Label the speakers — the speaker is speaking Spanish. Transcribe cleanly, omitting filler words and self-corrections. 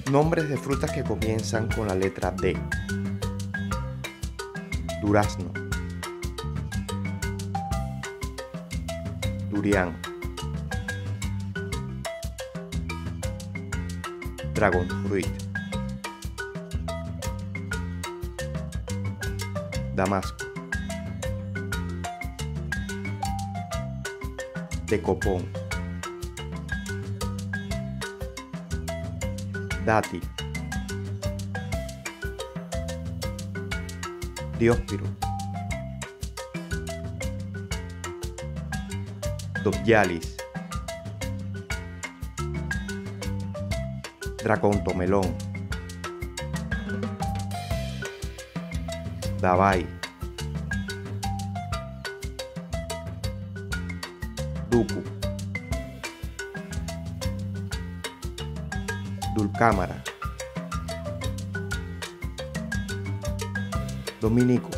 Speaker 1: Nombres de frutas que comienzan con la letra D. Durazno, durian, dragon fruit, damasco, tecopón, dátil, dióspiro, dobyalis, dracontomelón, davay, duku, dulcámara, dominico,